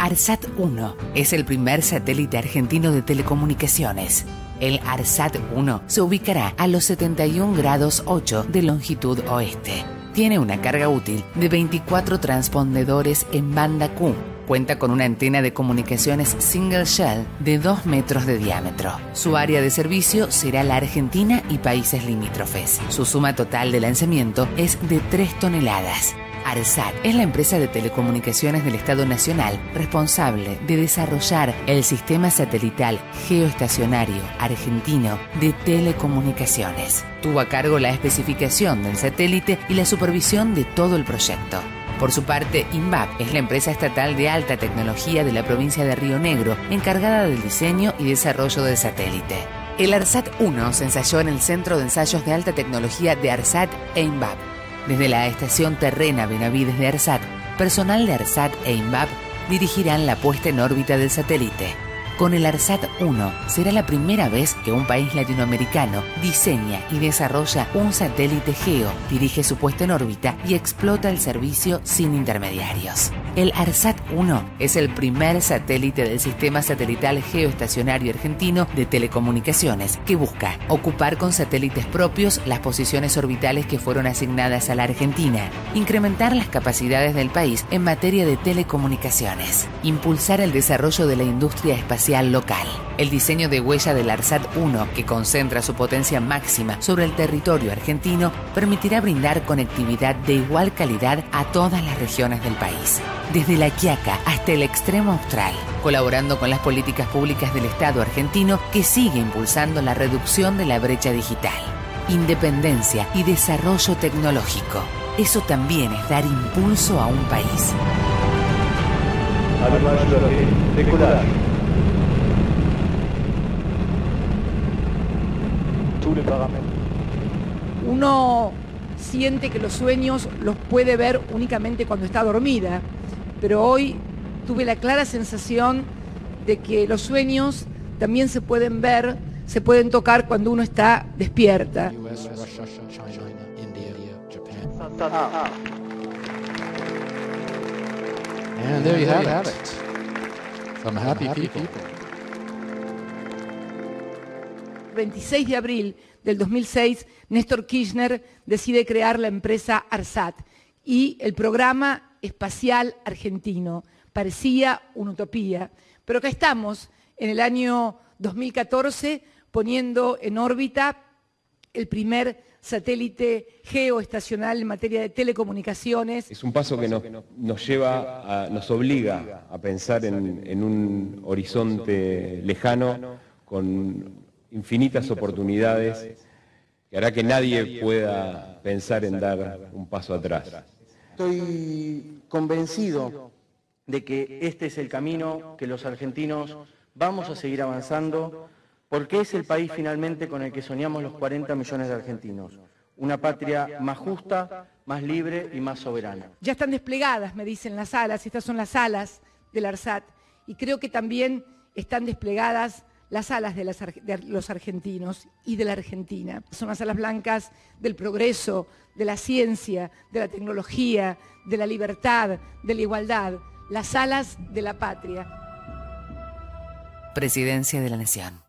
ARSAT-1 es el primer satélite argentino de telecomunicaciones. El ARSAT-1 se ubicará a los 71 grados 8 de longitud oeste. Tiene una carga útil de 24 transpondedores en banda Q. Cuenta con una antena de comunicaciones single shell de 2 metros de diámetro. Su área de servicio será la Argentina y países limítrofes. Su suma total de lanzamiento es de 3 toneladas. ARSAT es la empresa de telecomunicaciones del Estado Nacional responsable de desarrollar el sistema satelital geoestacionario argentino de telecomunicaciones. Tuvo a cargo la especificación del satélite y la supervisión de todo el proyecto. Por su parte, INVAP es la empresa estatal de alta tecnología de la provincia de Río Negro, encargada del diseño y desarrollo del satélite. El ARSAT-1 se ensayó en el Centro de Ensayos de Alta Tecnología de ARSAT e INVAP. Desde la estación terrena Benavides de ARSAT, personal de ARSAT e INVAP dirigirán la puesta en órbita del satélite. Con el ARSAT-1 será la primera vez que un país latinoamericano diseña y desarrolla un satélite GEO, dirige su puesta en órbita y explota el servicio sin intermediarios. El ARSAT-1 es el primer satélite del sistema satelital geoestacionario argentino de telecomunicaciones que busca ocupar con satélites propios las posiciones orbitales que fueron asignadas a la Argentina, incrementar las capacidades del país en materia de telecomunicaciones, impulsar el desarrollo de la industria espacial local. El diseño de huella del ARSAT-1, que concentra su potencia máxima sobre el territorio argentino, permitirá brindar conectividad de igual calidad a todas las regiones del país, desde La Quiaca hasta el extremo austral, colaborando con las políticas públicas del Estado argentino que sigue impulsando la reducción de la brecha digital, independencia y desarrollo tecnológico. Eso también es dar impulso a un país. Uno siente que los sueños los puede ver únicamente cuando está dormida, pero hoy tuve la clara sensación de que los sueños también se pueden ver, se pueden tocar cuando uno está despierta. And there you have it. Some happy people. 26 de abril del 2006, Néstor Kirchner decide crear la empresa ARSAT y el programa espacial argentino. Parecía una utopía, pero acá estamos en el año 2014 poniendo en órbita el primer satélite geoestacional en materia de telecomunicaciones. Es un paso que nos obliga a pensar en un horizonte lejano con infinitas oportunidades que hará que nadie pueda pensar en dar un paso atrás. Estoy convencido de que este es el camino que los argentinos vamos a seguir avanzando, porque es el país finalmente con el que soñamos los 40 millones de argentinos. Una patria más justa, más libre y más soberana. Ya están desplegadas, me dicen, las alas. Estas son las alas del ARSAT. Y creo que también están desplegadas las alas de los argentinos y de la Argentina. Son las alas blancas del progreso, de la ciencia, de la tecnología, de la libertad, de la igualdad. Las alas de la patria. Presidencia de la Nación.